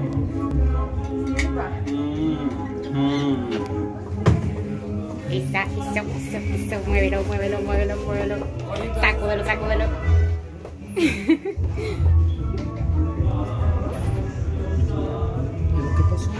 Eso, muévelo. Sacúdelo. ¿Qué pasó?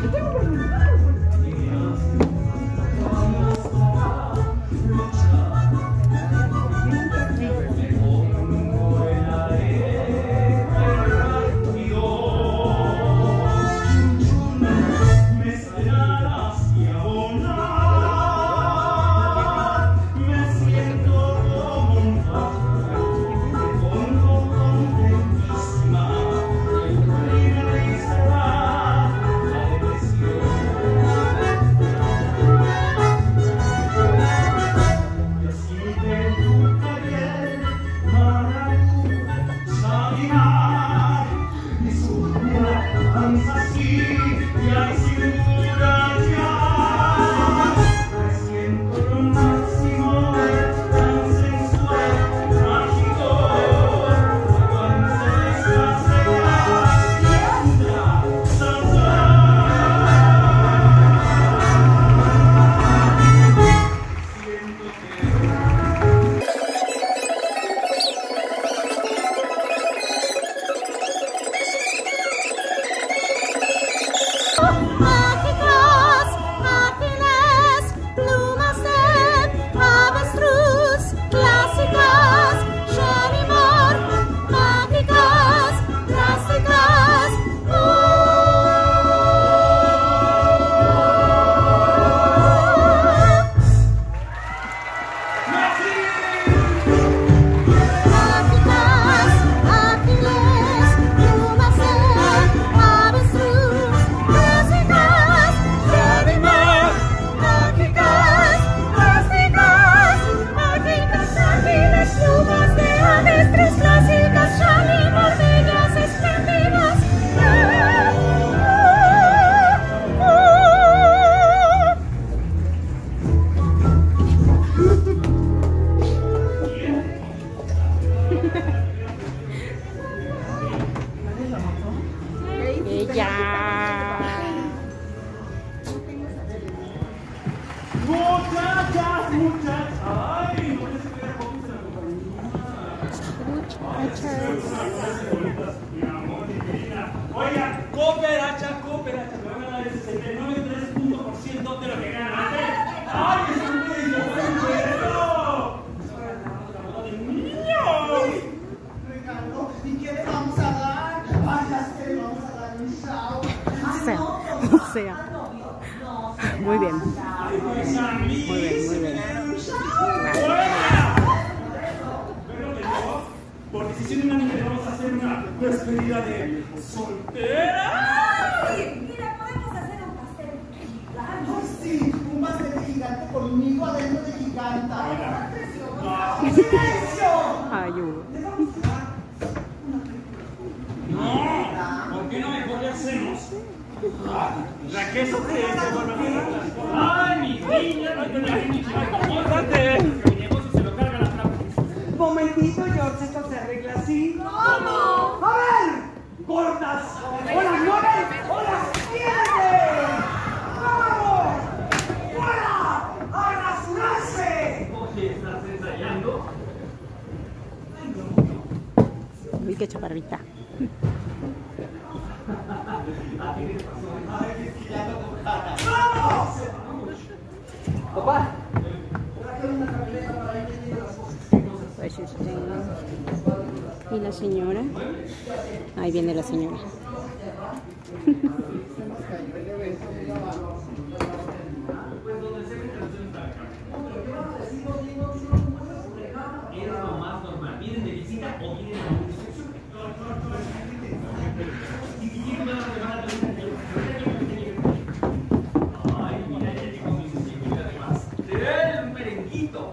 Oiga, cooperacha, me van a dar el 79.3% de lo que ganan. ¡Ay, es un regalo! ¿Y qué le vamos a dar? ¡Ay, ya sé, le vamos a dar un show! O sea. Muy bien. Muy bien. Por decisión unánime vamos a hacer una despedida de soltera. ¡Ay! Mira, podemos hacer un pastel gigante. ¡Ay, sí! Un pastel gigante conmigo adentro de giganta. No. ¡Silencio! Ayuda. No, ¿por qué no mejor le hacemos? La queso que es. ¡Ay, mi niña! ¡Ay, Momentito, George, esto se arregla así. ¿Cómo? ¡A ver! ¡Gordas! ¡O las mueven o las pierden! ¡Vamos! ¡Fuera! ¡A rasurarse! Oye, ¿estás ensayando? Uy, qué chaparrita. ¡Vamos! Papá. Pues ¿y la señora? Ahí viene la señora. Es lo más normal. ¿Vienen de visita o vienen a un recepción? Ay, mira, ya llegó mi señorita además. ¡El merenguito!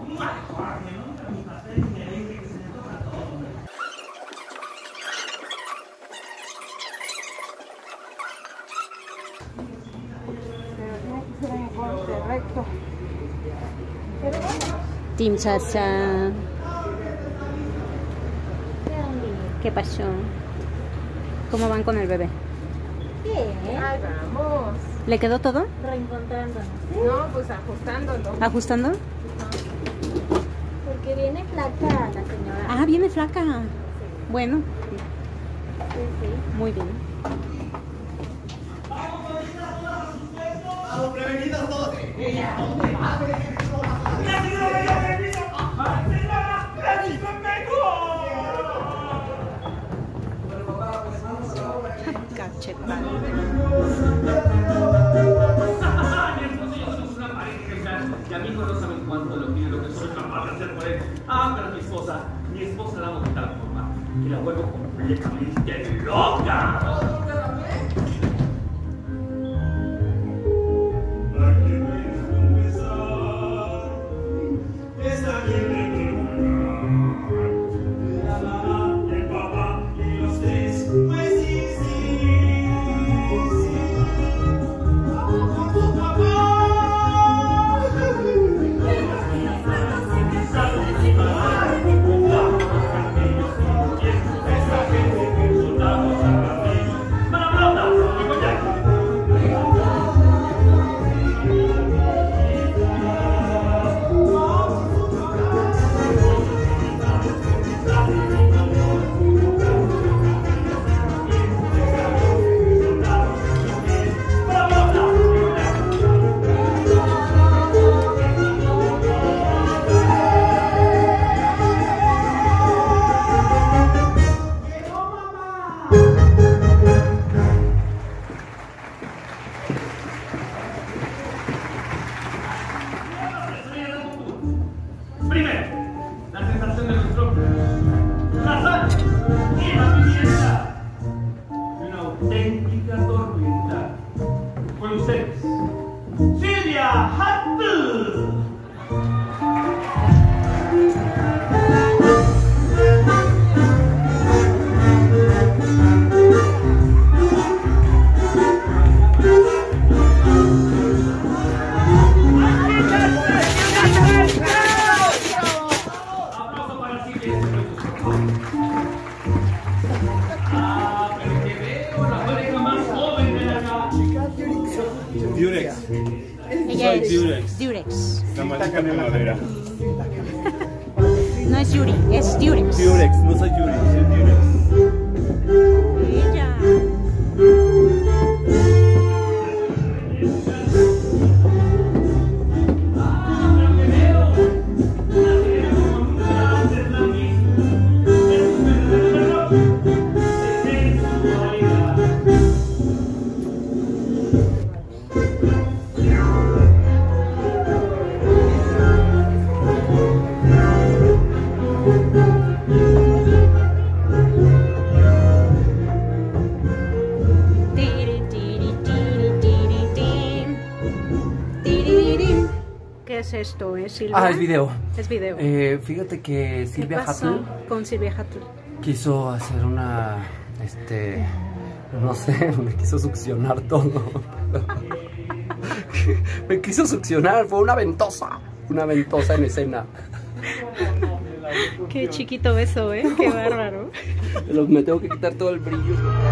Recto. Team Chacha. ¿Qué pasó? ¿Cómo van con el bebé? ¿Qué? Ay, vamos. ¿Le quedó todo? Reencontrándonos. No, pues ajustándolo. ¿Ajustando? Porque viene flaca la señora. Ah, viene flaca. Bueno, Sí, sí. muy bien. Vamos, prevenidos todos. Cachetado. Mi esposo y yo somos una pareja y amigos no saben cuánto lo quiero, lo que soy capaz de hacer por él. Ah, pero mi esposa la amo de tal forma que la vuelvo completamente loca. Primero, la sensación de nuestro la sal y la pimienta. Una auténtica tormenta. Con ustedes, Silvia Hattel. Aplauso para Silvia. Ah, pero que veo la pareja más joven de la Durex, Ella es Durex. Durex. la marca de madera. No es Yuri, es Durex. Durex, no soy Yuri, soy Durex. Ella. ¿Qué es esto, Silvia? Ah, es video. Es video. Fíjate que ¿Qué Silvia pasó Hattel con Silvia Hattel? quiso hacer una, no sé, me quiso succionar todo. Me quiso succionar, fue una ventosa en escena. Qué chiquito eso, ¿eh? Qué bárbaro. Me tengo que quitar todo el brillo.